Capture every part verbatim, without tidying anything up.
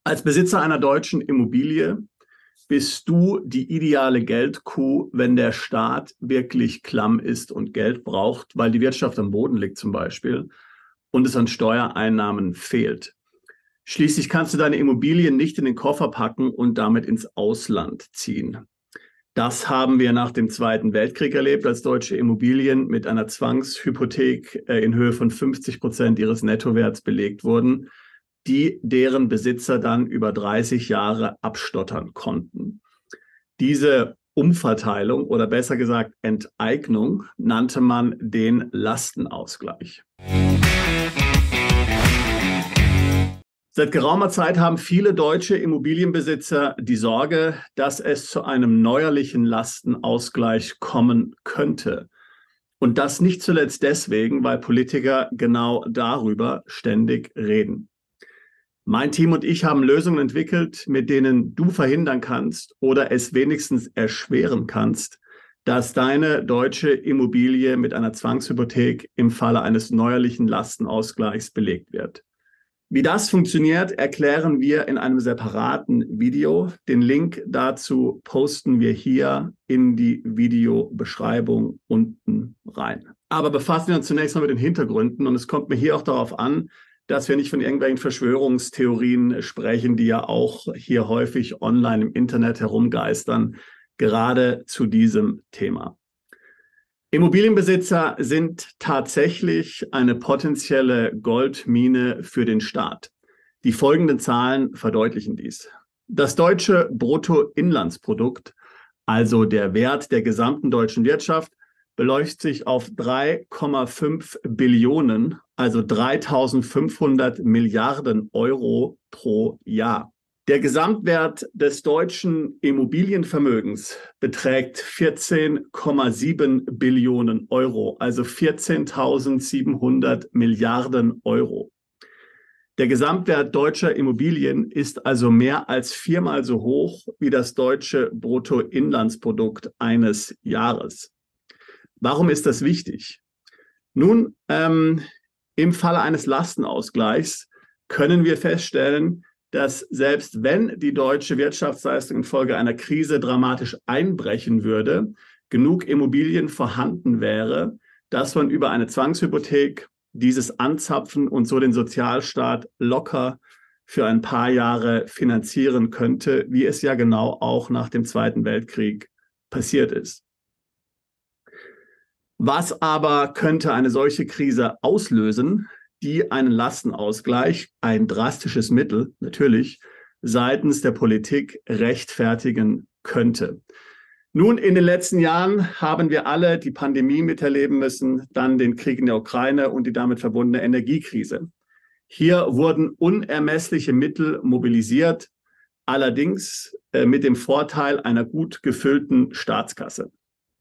Als Besitzer einer deutschen Immobilie bist du die ideale Geldkuh, wenn der Staat wirklich klamm ist und Geld braucht, weil die Wirtschaft am Boden liegt zum Beispiel und es an Steuereinnahmen fehlt. Schließlich kannst du deine Immobilien nicht in den Koffer packen und damit ins Ausland ziehen. Das haben wir nach dem Zweiten Weltkrieg erlebt, als deutsche Immobilien mit einer Zwangshypothek in Höhe von fünfzig Prozent ihres Nettowerts belegt wurden, die deren Besitzer dann über dreißig Jahre abstottern konnten. Diese Umverteilung oder besser gesagt Enteignung nannte man den Lastenausgleich. Seit geraumer Zeit haben viele deutsche Immobilienbesitzer die Sorge, dass es zu einem neuerlichen Lastenausgleich kommen könnte. Und das nicht zuletzt deswegen, weil Politiker genau darüber ständig reden. Mein Team und ich haben Lösungen entwickelt, mit denen du verhindern kannst oder es wenigstens erschweren kannst, dass deine deutsche Immobilie mit einer Zwangshypothek im Falle eines neuerlichen Lastenausgleichs belegt wird. Wie das funktioniert, erklären wir in einem separaten Video. Den Link dazu posten wir hier in die Videobeschreibung unten rein. Aber befassen wir uns zunächst mal mit den Hintergründen und es kommt mir hier auch darauf an, dass wir nicht von irgendwelchen Verschwörungstheorien sprechen, die ja auch hier häufig online im Internet herumgeistern, gerade zu diesem Thema. Immobilienbesitzer sind tatsächlich eine potenzielle Goldmine für den Staat. Die folgenden Zahlen verdeutlichen dies. Das deutsche Bruttoinlandsprodukt, also der Wert der gesamten deutschen Wirtschaft, beläuft sich auf drei Komma fünf Billionen, also dreitausendfünfhundert Milliarden Euro pro Jahr. Der Gesamtwert des deutschen Immobilienvermögens beträgt vierzehn Komma sieben Billionen Euro, also vierzehntausendsiebenhundert Milliarden Euro. Der Gesamtwert deutscher Immobilien ist also mehr als viermal so hoch wie das deutsche Bruttoinlandsprodukt eines Jahres. Warum ist das wichtig? Nun, ähm, im Falle eines Lastenausgleichs können wir feststellen, dass selbst wenn die deutsche Wirtschaftsleistung infolge einer Krise dramatisch einbrechen würde, genug Immobilien vorhanden wäre, dass man über eine Zwangshypothek dieses anzapfen und so den Sozialstaat locker für ein paar Jahre finanzieren könnte, wie es ja genau auch nach dem Zweiten Weltkrieg passiert ist. Was aber könnte eine solche Krise auslösen, die einen Lastenausgleich, ein drastisches Mittel natürlich, seitens der Politik rechtfertigen könnte? Nun, in den letzten Jahren haben wir alle die Pandemie miterleben müssen, dann den Krieg in der Ukraine und die damit verbundene Energiekrise. Hier wurden unermessliche Mittel mobilisiert, allerdings äh, mit dem Vorteil einer gut gefüllten Staatskasse.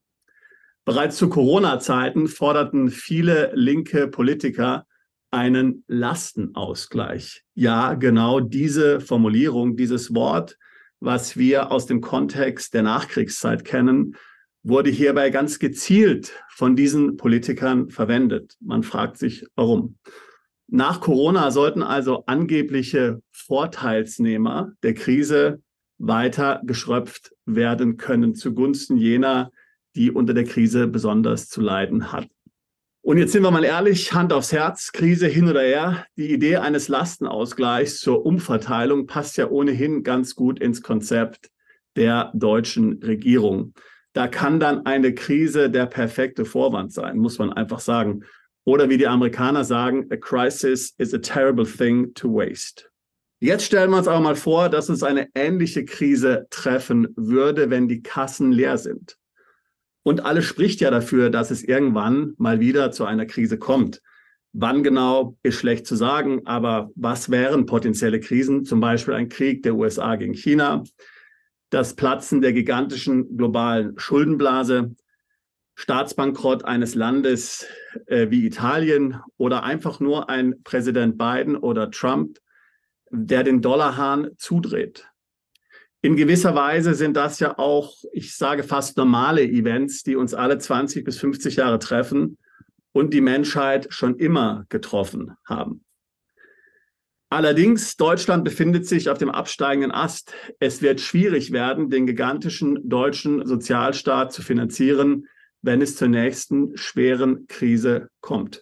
Bereits zu Corona-Zeiten forderten viele linke Politiker einen Lastenausgleich. Ja, genau diese Formulierung, dieses Wort, was wir aus dem Kontext der Nachkriegszeit kennen, wurde hierbei ganz gezielt von diesen Politikern verwendet. Man fragt sich, warum. Nach Corona sollten also angebliche Vorteilsnehmer der Krise weiter geschröpft werden können zugunsten jener, die unter der Krise besonders zu leiden hatten. Und jetzt sind wir mal ehrlich, Hand aufs Herz, Krise hin oder her, die Idee eines Lastenausgleichs zur Umverteilung passt ja ohnehin ganz gut ins Konzept der deutschen Regierung. Da kann dann eine Krise der perfekte Vorwand sein, muss man einfach sagen. Oder wie die Amerikaner sagen, a crisis is a terrible thing to waste. Jetzt stellen wir uns aber mal vor, dass uns eine ähnliche Krise treffen würde, wenn die Kassen leer sind. Und alles spricht ja dafür, dass es irgendwann mal wieder zu einer Krise kommt. Wann genau, ist schlecht zu sagen, aber was wären potenzielle Krisen? Zum Beispiel ein Krieg der U S A gegen China, das Platzen der gigantischen globalen Schuldenblase, Staatsbankrott eines Landes äh, wie Italien oder einfach nur ein Präsident Biden oder Trump, der den Dollarhahn zudreht. In gewisser Weise sind das ja auch, ich sage fast normale Events, die uns alle zwanzig bis fünfzig Jahre treffen und die Menschheit schon immer getroffen haben. Allerdings, Deutschland befindet sich auf dem absteigenden Ast. Es wird schwierig werden, den gigantischen deutschen Sozialstaat zu finanzieren, wenn es zur nächsten schweren Krise kommt.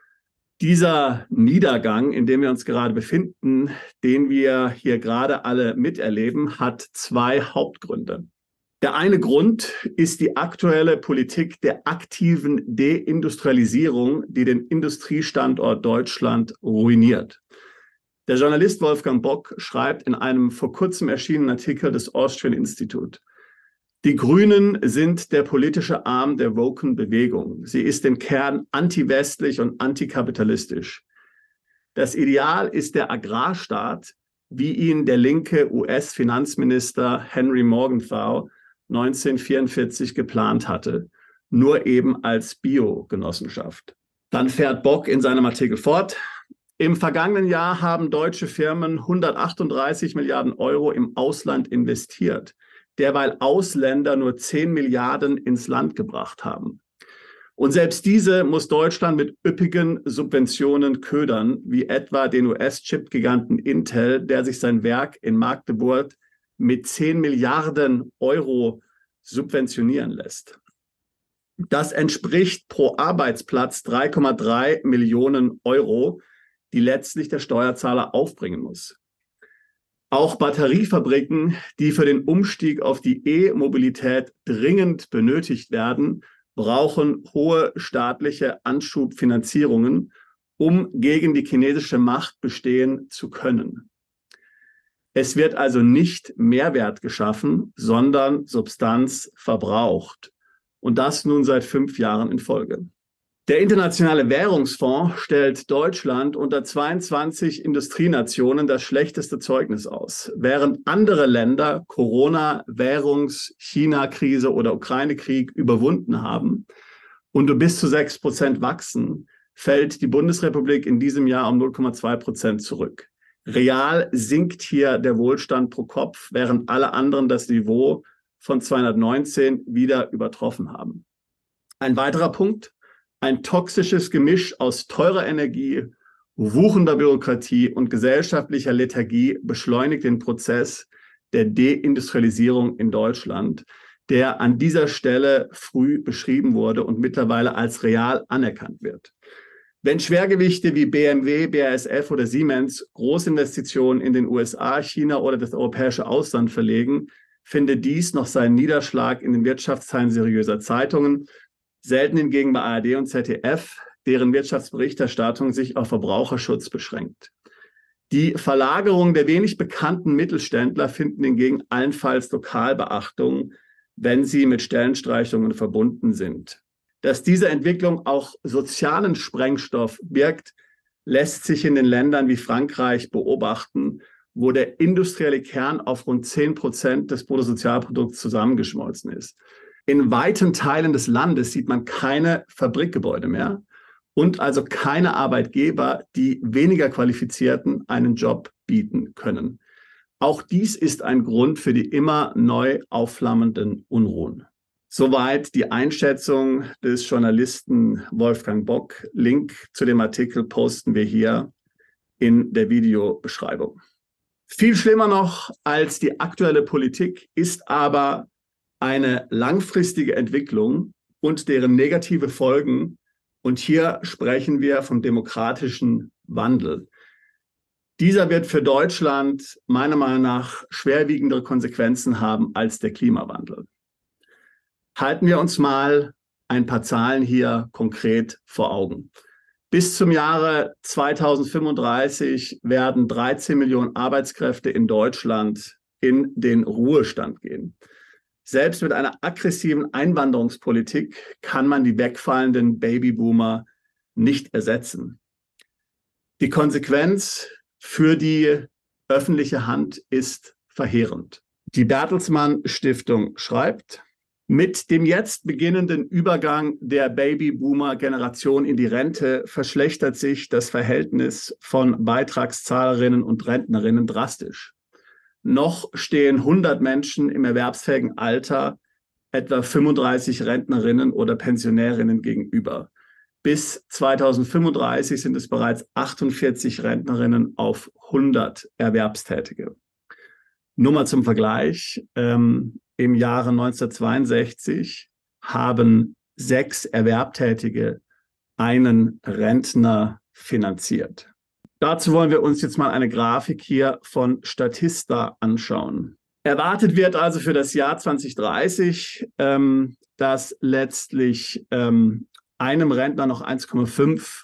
Dieser Niedergang, in dem wir uns gerade befinden, den wir hier gerade alle miterleben, hat zwei Hauptgründe. Der eine Grund ist die aktuelle Politik der aktiven Deindustrialisierung, die den Industriestandort Deutschland ruiniert. Der Journalist Wolfgang Bock schreibt in einem vor kurzem erschienenen Artikel des Austrian Institute: Die Grünen sind der politische Arm der woken Bewegung. Sie ist im Kern anti-westlich und antikapitalistisch. Das Ideal ist der Agrarstaat, wie ihn der linke U S-Finanzminister Henry Morgenthau neunzehnhundertvierundvierzig geplant hatte, nur eben als Biogenossenschaft. Dann fährt Bock in seinem Artikel fort: Im vergangenen Jahr haben deutsche Firmen hundertachtunddreißig Milliarden Euro im Ausland investiert, derweil Ausländer nur zehn Milliarden ins Land gebracht haben. Und selbst diese muss Deutschland mit üppigen Subventionen ködern, wie etwa den U S-Chip-Giganten Intel, der sich sein Werk in Magdeburg mit zehn Milliarden Euro subventionieren lässt. Das entspricht pro Arbeitsplatz drei Komma drei Millionen Euro, die letztlich der Steuerzahler aufbringen muss. Auch Batteriefabriken, die für den Umstieg auf die E-Mobilität dringend benötigt werden, brauchen hohe staatliche Anschubfinanzierungen, um gegen die chinesische Macht bestehen zu können. Es wird also nicht Mehrwert geschaffen, sondern Substanz verbraucht. Und das nun seit fünf Jahren in Folge. Der Internationale Währungsfonds stellt Deutschland unter zweiundzwanzig Industrienationen das schlechteste Zeugnis aus. Während andere Länder Corona, Währungs-, China-Krise oder Ukraine-Krieg überwunden haben und bis zu sechs Prozent wachsen, fällt die Bundesrepublik in diesem Jahr um null Komma zwei Prozent zurück. Real sinkt hier der Wohlstand pro Kopf, während alle anderen das Niveau von zweihundertneunzehn wieder übertroffen haben. Ein weiterer Punkt: Ein toxisches Gemisch aus teurer Energie, wuchender Bürokratie und gesellschaftlicher Lethargie beschleunigt den Prozess der Deindustrialisierung in Deutschland, der an dieser Stelle früh beschrieben wurde und mittlerweile als real anerkannt wird. Wenn Schwergewichte wie B M W, B A S F oder Siemens Großinvestitionen in den U S A, China oder das europäische Ausland verlegen, findet dies noch seinen Niederschlag in den Wirtschaftsteilen seriöser Zeitungen, selten hingegen bei A R D und Z D F, deren Wirtschaftsberichterstattung sich auf Verbraucherschutz beschränkt. Die Verlagerung der wenig bekannten Mittelständler finden hingegen allenfalls Lokalbeachtung, wenn sie mit Stellenstreichungen verbunden sind. Dass diese Entwicklung auch sozialen Sprengstoff birgt, lässt sich in den Ländern wie Frankreich beobachten, wo der industrielle Kern auf rund zehn Prozent des Bruttosozialprodukts zusammengeschmolzen ist. In weiten Teilen des Landes sieht man keine Fabrikgebäude mehr und also keine Arbeitgeber, die weniger Qualifizierten einen Job bieten können. Auch dies ist ein Grund für die immer neu aufflammenden Unruhen. Soweit die Einschätzung des Journalisten Wolfgang Bock. Link zu dem Artikel posten wir hier in der Videobeschreibung. Viel schlimmer noch als die aktuelle Politik ist aber eine langfristige Entwicklung und deren negative Folgen. Und hier sprechen wir vom demokratischen Wandel. Dieser wird für Deutschland meiner Meinung nach schwerwiegendere Konsequenzen haben als der Klimawandel. Halten wir uns mal ein paar Zahlen hier konkret vor Augen. Bis zum Jahre zweitausendfünfunddreißig werden dreizehn Millionen Arbeitskräfte in Deutschland in den Ruhestand gehen. Selbst mit einer aggressiven Einwanderungspolitik kann man die wegfallenden Babyboomer nicht ersetzen. Die Konsequenz für die öffentliche Hand ist verheerend. Die Bertelsmann Stiftung schreibt: Mit dem jetzt beginnenden Übergang der Babyboomer-Generation in die Rente verschlechtert sich das Verhältnis von Beitragszahlerinnen und Rentnerinnen drastisch. Noch stehen hundert Menschen im erwerbsfähigen Alter etwa fünfunddreißig Rentnerinnen oder Pensionärinnen gegenüber. Bis zweitausendfünfunddreißig sind es bereits achtundvierzig Rentnerinnen auf hundert Erwerbstätige. Nur mal zum Vergleich, ähm, im Jahre neunzehnhundertzweiundsechzig haben sechs Erwerbstätige einen Rentner finanziert. Dazu wollen wir uns jetzt mal eine Grafik hier von Statista anschauen. Erwartet wird also für das Jahr zweitausenddreißig, ähm, dass letztlich ähm, einem Rentner noch eins Komma fünf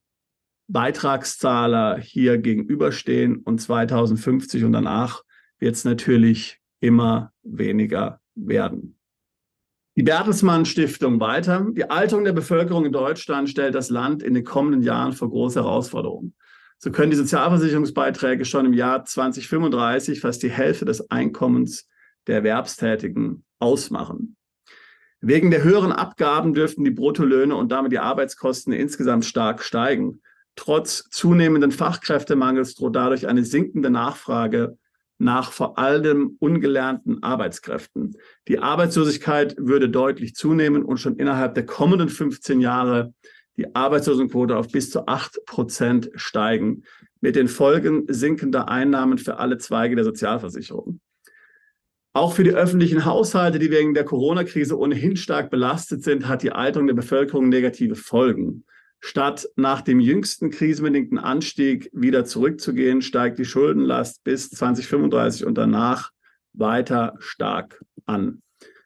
Beitragszahler hier gegenüberstehen und zweitausendfünfzig und danach wird es natürlich immer weniger werden. Die Bertelsmann Stiftung weiter. Die Alterung der Bevölkerung in Deutschland stellt das Land in den kommenden Jahren vor große Herausforderungen. So können die Sozialversicherungsbeiträge schon im Jahr zweitausendfünfunddreißig fast die Hälfte des Einkommens der Erwerbstätigen ausmachen. Wegen der höheren Abgaben dürften die Bruttolöhne und damit die Arbeitskosten insgesamt stark steigen. Trotz zunehmenden Fachkräftemangels droht dadurch eine sinkende Nachfrage nach vor allem ungelernten Arbeitskräften. Die Arbeitslosigkeit würde deutlich zunehmen und schon innerhalb der kommenden fünfzehn Jahre die Arbeitslosenquote auf bis zu acht Prozent steigen, mit den Folgen sinkender Einnahmen für alle Zweige der Sozialversicherung. Auch für die öffentlichen Haushalte, die wegen der Corona-Krise ohnehin stark belastet sind, hat die Alterung der Bevölkerung negative Folgen. Statt nach dem jüngsten krisenbedingten Anstieg wieder zurückzugehen, steigt die Schuldenlast bis zweitausendfünfunddreißig und danach weiter stark an.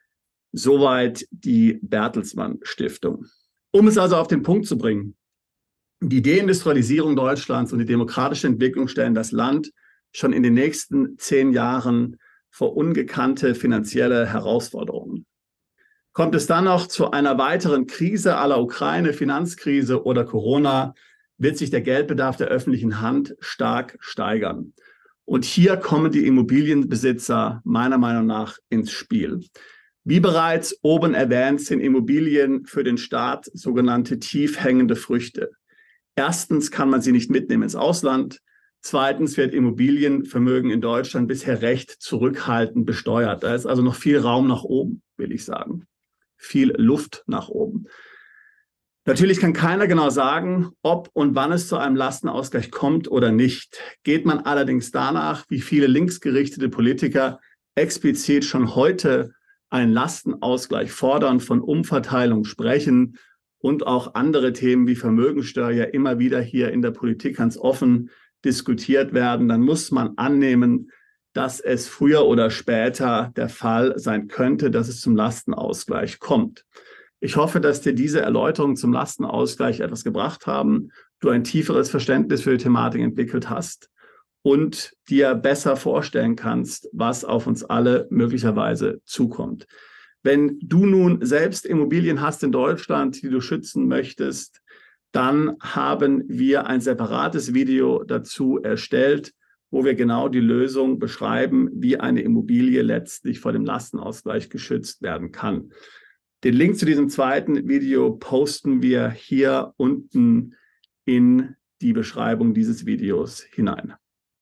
Soweit die Bertelsmann Stiftung. Um es also auf den Punkt zu bringen, die Deindustrialisierung Deutschlands und die demokratische Entwicklung stellen das Land schon in den nächsten zehn Jahren vor ungekannte finanzielle Herausforderungen. Kommt es dann noch zu einer weiteren Krise à la Ukraine, Finanzkrise oder Corona, wird sich der Geldbedarf der öffentlichen Hand stark steigern. Und hier kommen die Immobilienbesitzer meiner Meinung nach ins Spiel. Wie bereits oben erwähnt, sind Immobilien für den Staat sogenannte tief hängende Früchte. Erstens kann man sie nicht mitnehmen ins Ausland. Zweitens wird Immobilienvermögen in Deutschland bisher recht zurückhaltend besteuert. Da ist also noch viel Raum nach oben, will ich sagen. Viel Luft nach oben. Natürlich kann keiner genau sagen, ob und wann es zu einem Lastenausgleich kommt oder nicht. Geht man allerdings danach, wie viele linksgerichtete Politiker explizit schon heute einen Lastenausgleich fordern, von Umverteilung sprechen und auch andere Themen wie Vermögensteuer immer wieder hier in der Politik ganz offen diskutiert werden, dann muss man annehmen, dass es früher oder später der Fall sein könnte, dass es zum Lastenausgleich kommt. Ich hoffe, dass dir diese Erläuterungen zum Lastenausgleich etwas gebracht haben, du ein tieferes Verständnis für die Thematik entwickelt hast und dir besser vorstellen kannst, was auf uns alle möglicherweise zukommt. Wenn du nun selbst Immobilien hast in Deutschland, die du schützen möchtest, dann haben wir ein separates Video dazu erstellt, wo wir genau die Lösung beschreiben, wie eine Immobilie letztlich vor dem Lastenausgleich geschützt werden kann. Den Link zu diesem zweiten Video posten wir hier unten in die Beschreibung dieses Videos hinein.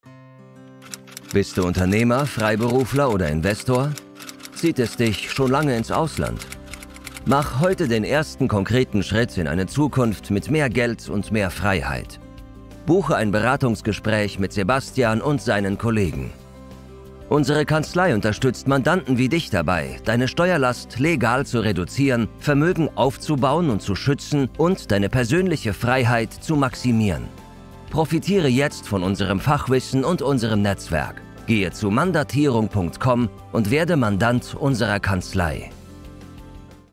Bist du Unternehmer, Freiberufler oder Investor? Zieht es dich schon lange ins Ausland? Mach heute den ersten konkreten Schritt in eine Zukunft mit mehr Geld und mehr Freiheit. Buche ein Beratungsgespräch mit Sebastian und seinen Kollegen. Unsere Kanzlei unterstützt Mandanten wie dich dabei, deine Steuerlast legal zu reduzieren, Vermögen aufzubauen und zu schützen und deine persönliche Freiheit zu maximieren. Profitiere jetzt von unserem Fachwissen und unserem Netzwerk. Gehe zu mandatierung punkt com und werde Mandant unserer Kanzlei.